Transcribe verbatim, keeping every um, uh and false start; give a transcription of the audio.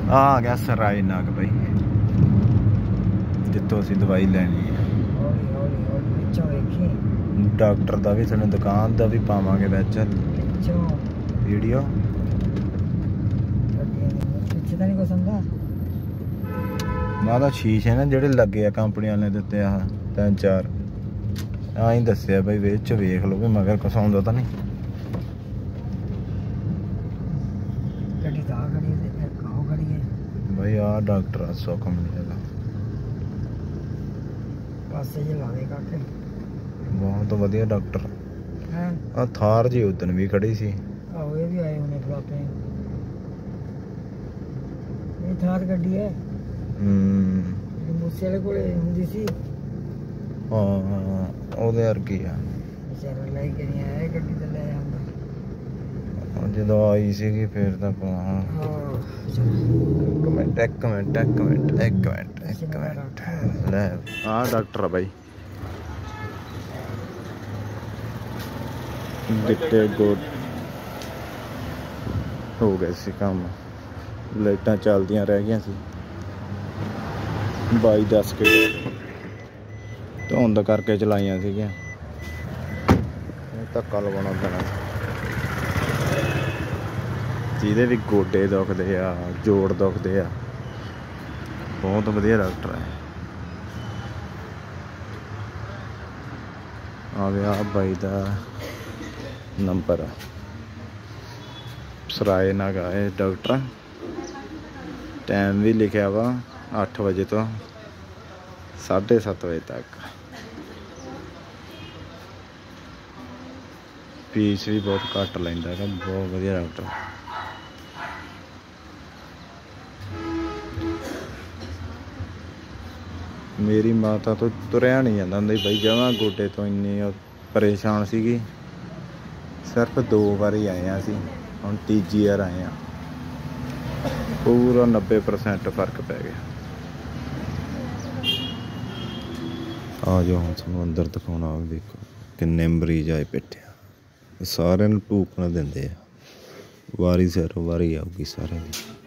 आ गया सराय नाग भाई, जितों असीं दवाई लैनी है। डॉक्टर का भी तुहानू दुकान का भी पावांगे विच वीडियो। मैं तो शीशे ने जिहड़े लगे आ कंपनी वाले दिते आ तीन चार आई दसिया भाई विच वेख लो भी मगर कुछ आउंदा तां नहीं। भाई आ डॉक्टर आ सौ कम नहीं लगा बहुत वधिया डॉक्टर आ। थार जी उदन भी खड़ी सी। थार गड्डी है मूसे वाले कोले हुंदी सी। हां ओदे वर्गी आ बेचारा ले के नहीं आया गड्डी ते ले आंदा जो आई सी फिर तक। एक मिनट एक मिनट एक मिनट एक मिनट एक मिनट ले हाँ डॉक्टर भाई दिते गुड हो गए सी काम। लाइटां चलदियां रह गई सी बाई दस के धुंध करके चलाइया सीगियां। धक्का लवाना पैना जिहदे भी गोडे दुखदे आ जोड़ दुखदे आ बहुत वधिया डॉक्टर है। आ गया बाई का नंबर सराय नाग आए डॉक्टर। टाइम भी लिखा वा अठ बजे तो साढ़े सत्त बजे तक। फीस भी बहुत घट लैंदा है, बहुत वधिया डॉक्टर। मेरी माता तो तुरया नहीं जाता हुंदा बई जमा गोडे तो इन्नी परेशान सीगी। सिर्फ दो बार ही आए हैं असीं, हुण तीजी बार आए हैं। पूरा नब्बे परसेंट फर्क पै गया। आ जाओ हम तुहानूं अंदर दिखाउणा। देखो किन्ने मरीज आए बैठे आ, सारिआं नूं टूकण दिंदे आ। वारी सिर वारी आऊगी सारिआं दी।